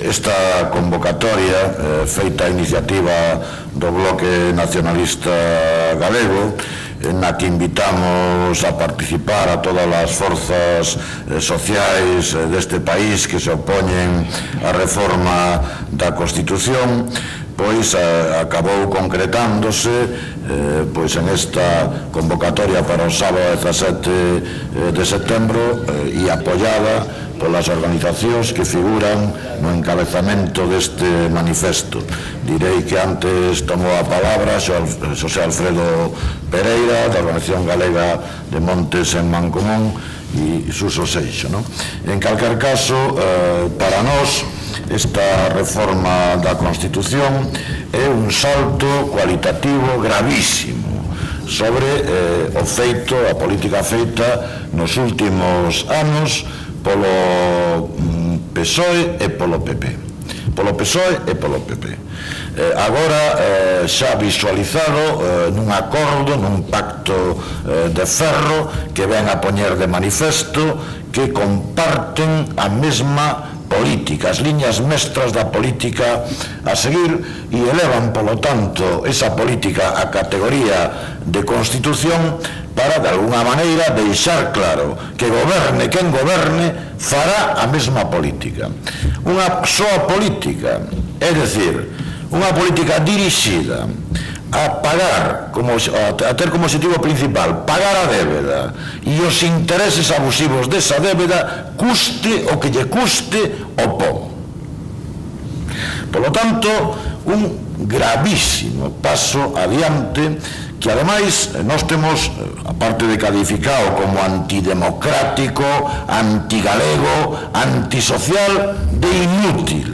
esta convocatoria feita a iniciativa do Bloque Nacionalista Galego, na que invitamos a participar a todas as forzas sociais deste país que se opoñen á reforma da Constitución, pois acabou concretándose pois en esta convocatoria para o sábado 17 de setembro e apoiada polas organizacións que figuran no encabezamento deste manifesto. Direi que antes tomou a palabra Xosé Alfredo Pereira, da Organización Galega de Montes en Mancomún, e Suso Seixo. En calquer caso, para nós, esta reforma da Constitución é un salto cualitativo gravísimo sobre o feito, a política feita nos últimos anos polo PSOE e polo PP. Polo PSOE e polo PP. Agora xa visualizado nun acordo, nun pacto de ferro que ven a poñer de manifesto que comparten a mesma política, as liñas mestras da política a seguir, e elevan, polo tanto, esa política a categoría de Constitución para, de alguna maneira, deixar claro que goberne quen goberne fará a mesma política. Unha soa política, é dicir, unha política dirixida a pagar, a ter como objetivo principal pagar a débeda e os intereses abusivos desa débeda, custe o que lle custe o pobo. Polo tanto, un gravísimo paso adiante que ademais nós temos, aparte de calificado como antidemocrático, antigalego, antisocial, de inútil.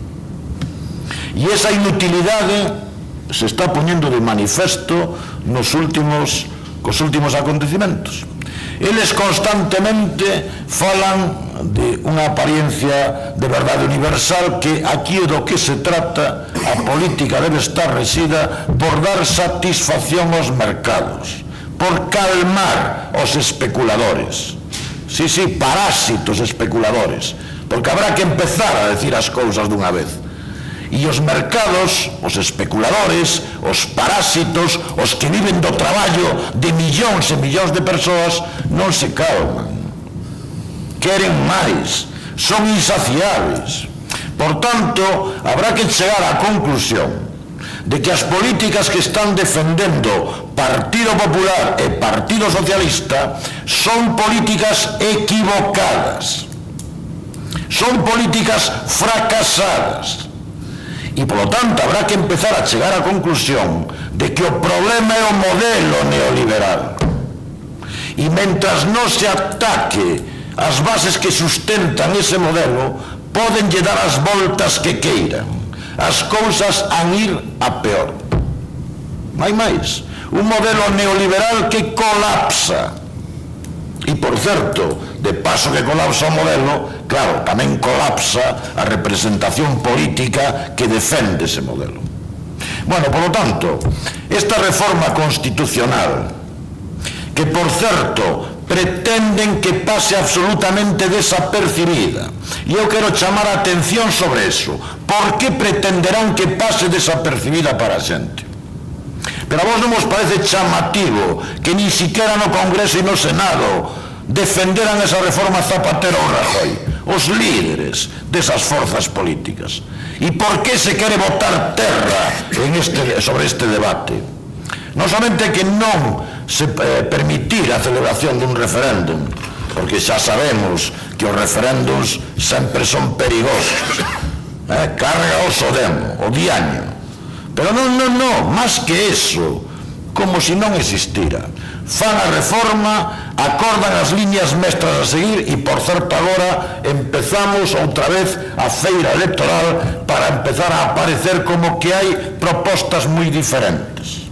E esa inutilidade se está poñendo de manifesto cos últimos acontecimentos. Eles constantemente falan de unha apariencia de verdade universal, que aquí é do que se trata. A política debe estar regida por dar satisfacción aos mercados, por calmar os especuladores, parásitos especuladores, porque habrá que empezar a decir as cousas dunha vez. E os mercados, os especuladores, os parásitos, os que viven do traballo de millóns e millóns de persoas, non se calman, queren máis, son insaciables. Por tanto, habrá que chegar á conclusión de que as políticas que están defendendo Partido Popular e Partido Socialista son políticas equivocadas, son políticas fracasadas. E, polo tanto, habrá que empezar a chegar á conclusión de que o problema é o modelo neoliberal. E mentras non se ataque as bases que sustentan ese modelo, podenlle dar as voltas que queiran. As cousas han ir a peor. Non hai máis. Un modelo neoliberal que colapsa. E, por certo, de paso que colapsa o modelo, claro, tamén colapsa a representación política que defende ese modelo. Bueno, por lo tanto, esta reforma constitucional, que, por certo, pretenden que pase absolutamente desapercibida, e eu quero chamar a atención sobre eso. Por que pretenderán que pase desapercibida para a xente? Pero a vos non vos parece chamativo que nin siquiera no Congreso e no Senado defenderan esa reforma Zapatero ou Rajoy, os líderes desas forzas políticas? E por que se quere botar terra sobre este debate? Non somente que non se permitir a celebración dun referéndum, porque xa sabemos que os referéndums sempre son perigosos, carga o sodemo, o diaño. Pero non, máis que eso, como se non existira. Fan a reforma, acordan as liñas mestras a seguir e, por certo, agora empezamos outra vez a feira electoral para empezar a aparecer como que hai propostas moi diferentes.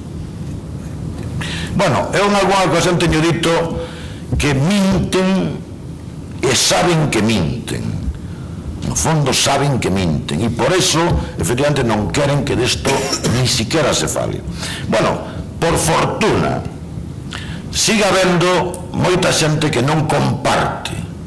Bueno, eu en alguna ocasión teño dito que minten e saben que minten. No fondo saben que minten e por eso, efectivamente, non queren que desto ni siquiera se fale. Bueno, por fortuna, siga habendo moita xente que non comparte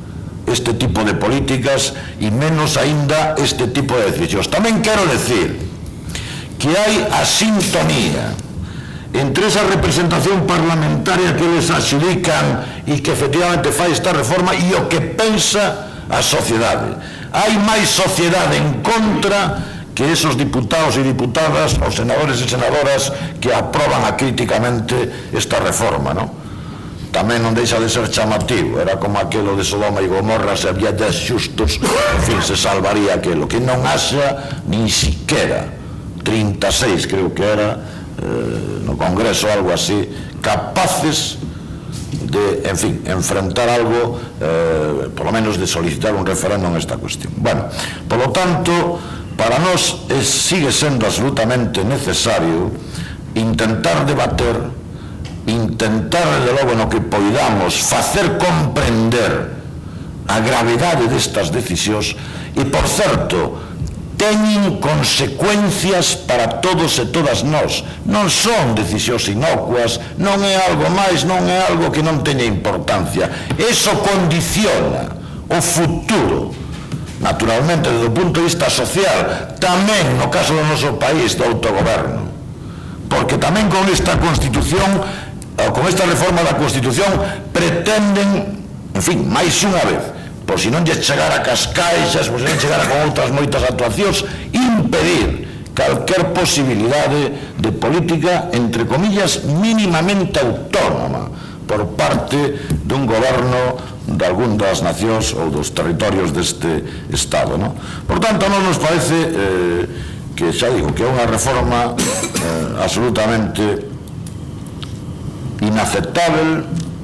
este tipo de políticas e menos aínda este tipo de decisións. Tamén quero decir que hai a sintonía entre esa representación parlamentaria que les adxudican e que efectivamente fai esta reforma e o que pensa a sociedade. Hai máis sociedade en contra que esos diputados e diputadas, os senadores e senadoras que aproban acríticamente esta reforma, non? Tamén non deixa de ser chamativo, era como aquelo de Sodoma e Gomorra, se había 10 xustos, en fin, se salvaría aquelo, que non haxa nin siquera 36, creo que era, no Congreso, algo así, capaces de, en fin, enfrentar algo, por lo menos de solicitar un referéndum en esta cuestión. Bueno, por lo tanto, para nós sigue sendo absolutamente necesario intentar debater, intentar, desde logo, no que poidamos, facer comprender a gravedade destas decisións e, por certo, teñen consecuencias para todos e todas nós. Non son decisións inocuas, non é algo máis, non é algo que non teña importancia. Eso condiciona o futuro, naturalmente, desde o punto de vista social, tamén no caso do noso país, do autogoberno, porque tamén con esta Constitución, con esta reforma da Constitución, pretenden, en fin, máis unha vez, por si non lle chegara a Cascaixas, por si non chegara con outras moitas actuacións, impedir calquer posibilidade de política, entre comillas, mínimamente autónoma por parte dun goberno de algún das nacións ou dos territorios deste Estado, non? Por tanto, non nos parece que, xa digo, que é unha reforma absolutamente inaceptável,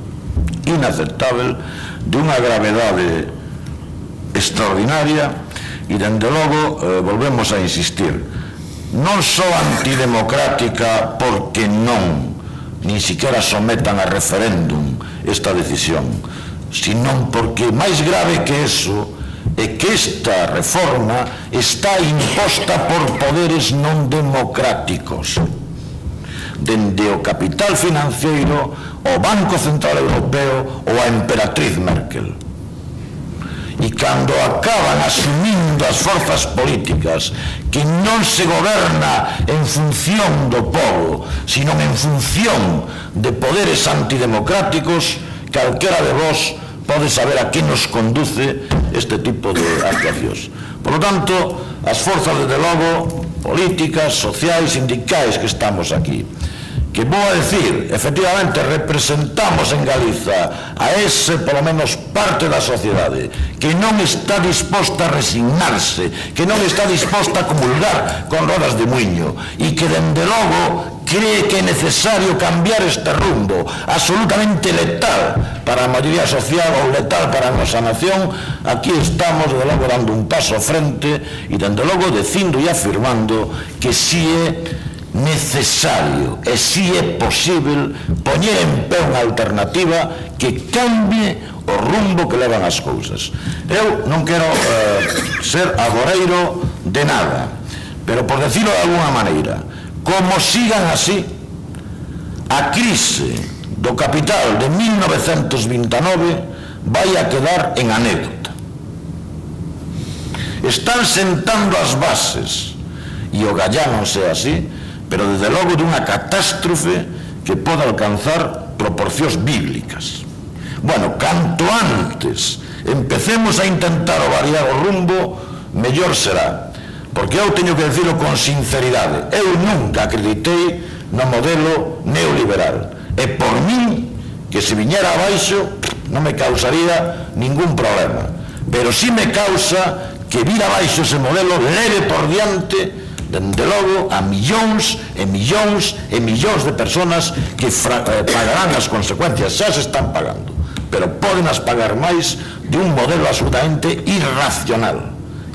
de unha gravedade extraordinaria e, dende logo, volvemos a insistir, non só antidemocrática porque non, nin siquiera sometan a referéndum esta decisión, sino porque máis grave que eso é que esta reforma está imposta por poderes non democráticos, dende o capital financeiro, o Banco Central Europeo ou a emperatriz Merkel. E cando acaban asumindo as forzas políticas que non se goberna en función do povo, sino en función de poderes antidemocráticos, calquera de vós pode saber a que nos conduce este tipo de actuacións. Por lo tanto, as forzas, desde logo, políticas, sociais, sindicais que estamos aquí, que vou a decir, efectivamente, representamos en Galiza a ese, polo menos, parte da sociedade que non está disposta a resignarse, que non está disposta a comulgar con rodas de muiño e que, dende logo, cree que é necesario cambiar este rumbo absolutamente letal para a maioría social ou letal para a nosa nación. Aquí estamos, desde logo, dando un paso frente e, dende logo, dicindo e afirmando que si é necesario e si é posible poñer en pé unha alternativa que cambie o rumbo que levan as cousas. Eu non quero ser agoreiro de nada, pero, por decirlo de alguna maneira, como sigan así, a crise do capital de 1929 vai a quedar en anécdota. Están sentando as bases e o gallá non sea así, pero desde logo dunha catástrofe que pode alcanzar proporcións bíblicas. Bueno, canto antes empecemos a intentar variar o rumbo, mellor será, porque eu teño que decirlo con sinceridade, eu nunca acreditei no modelo neoliberal, e por min, que se viñera abaixo non me causaría ningún problema, pero si me causa que vir abaixo ese modelo leve por diante, dende logo, a millóns e millóns e millóns de personas que pagarán as consecuencias, xa se están pagando, pero poden as pagar máis de un modelo absolutamente irracional,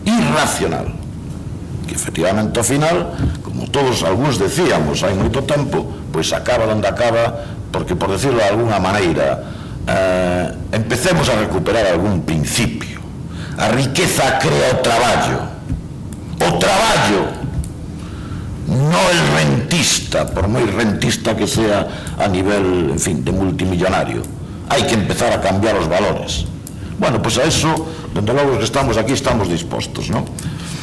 que efectivamente ao final, como todos algúns decíamos hai moito tempo, pois acaba onde acaba, porque, por decirlo de alguna maneira, empecemos a recuperar algún principio. A riqueza crea o traballo, non el rentista, por moi rentista que sea a nivel, en fin, de multimillonario. Hai que empezar a cambiar os valores. Bueno, pois a eso, dende logo que estamos aquí, estamos dispostos, non?